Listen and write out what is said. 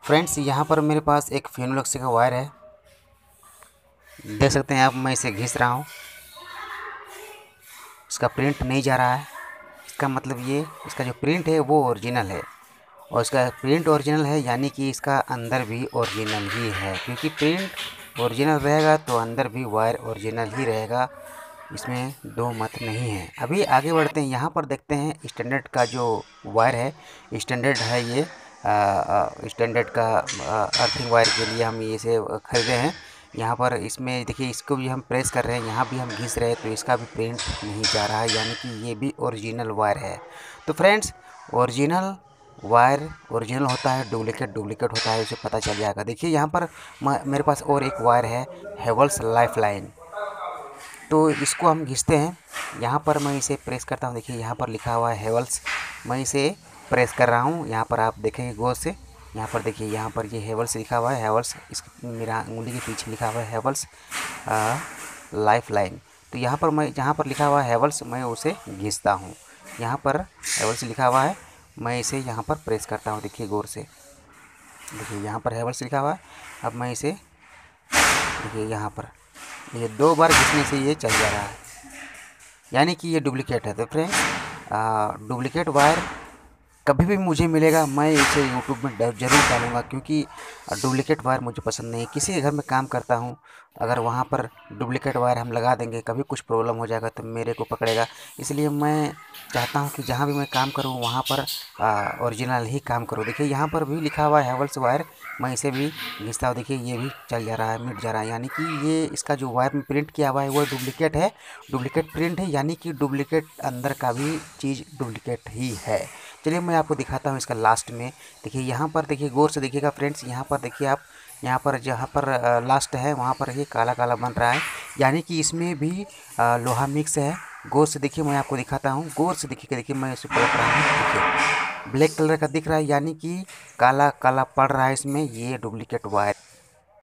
Friends, यहाँ पर मेरे पास एक फिनोलेक्स का वायर है। देख सकते हैं आप, मैं इसे घिस रहा हूँ। इसका प्रिंट नहीं जा रहा है। इसका मतलब ये, इसका जो प्रिंट है वो ओरिजिनल है, और इसका प्रिंट ओरिजिनल है यानी कि इसका अंदर भी ओरिजिनल ही है, क्योंकि प्रिंट ओरिजिनल रहेगा तो अंदर भी वायर ओरिजिनल ही रहेगा। इसमें दो मत नहीं है। अभी आगे बढ़ते हैं। यहाँ पर देखते हैं स्टैंडर्ड का जो वायर है, स्टैंडर्ड है ये। स्टैंडर्ड का अर्थिंग वायर के लिए हम इसे खरीदे हैं। यहाँ पर इसमें देखिए, इसको भी हम प्रेस कर रहे हैं, यहाँ भी हम घिस रहे हैं, तो इसका भी प्रिंट नहीं जा रहा है, यानी कि ये भी ओरिजिनल वायर है। तो फ्रेंड्स, ओरिजिनल वायर ओरिजिनल होता है, डुप्लीकेट डुप्लीकेट होता है, उसे पता चल जाएगा। देखिए यहाँ पर मेरे पास और एक वायर है, हेवल्स लाइफ लाइन। तो इसको हम घिसते हैं। यहाँ पर मैं इसे प्रेस करता हूँ। देखिए यहाँ पर लिखा हुआ है हेवल्स। मैं इसे प्रेस कर रहा हूँ। यहाँ पर आप देखेंगे गौर से, यहाँ पर देखिए, यहाँ पर ये हेवल्स लिखा हुआ है। हेवल्स, इस मेरा उंगली के पीछे लिखा हुआ है हेवल्स लाइफ लाइन। तो यहाँ पर मैं, जहाँ पर लिखा हुआ है हेवल्स, मैं उसे घिसता हूँ। यहाँ पर हेवल्स लिखा हुआ है, मैं इसे यहाँ पर प्रेस करता हूँ। देखिए गौर से, देखिए यहाँ पर हेवल्स लिखा हुआ है। अब मैं इसे, देखिए यहाँ पर, ये 2 बार घिसने से ये चल जा रहा है, यानी कि ये डुप्लीकेट है। तो फ्रेंड्स, डुप्लीकेट वायर कभी भी मुझे मिलेगा, मैं इसे यूट्यूब में ज़रूर डालूँगा, क्योंकि डुप्लीकेट वायर मुझे पसंद नहीं है। किसी के घर में काम करता हूँ, अगर वहाँ पर डुप्लीकेट वायर हम लगा देंगे, कभी कुछ प्रॉब्लम हो जाएगा तो मेरे को पकड़ेगा। इसलिए मैं चाहता हूँ कि जहाँ भी मैं काम करूँ वहाँ पर ओरिजिनल ही काम करूँ। देखिए यहाँ पर भी लिखा हुआ है हेवल्स वायर, मैं इसे भी घिसता हूँ। देखिए ये भी चल जा रहा है, मिट जा रहा है, यानी कि ये, इसका जो वायर में प्रिंट किया हुआ है वो डुप्लीकेट है, डुप्लीकेट प्रिंट है, यानी कि डुप्लीकेट अंदर का भी चीज़ डुप्लीकेट ही है। चलिए मैं आपको दिखाता हूँ इसका लास्ट में। देखिए यहाँ पर, देखिए गौर से देखिएगा फ्रेंड्स, यहाँ पर देखिए आप, यहाँ पर जहाँ पर लास्ट है वहाँ पर ये काला काला बन रहा है, यानी कि इसमें भी लोहा मिक्स है। गौर से देखिए, मैं आपको दिखाता हूँ, गौर से देखिए, देखिए मैं इसे पलट रहा हूँ। देखिए ब्लैक कलर का दिख रहा है, यानी कि काला काला पड़ रहा है इसमें, ये डुप्लीकेट वायर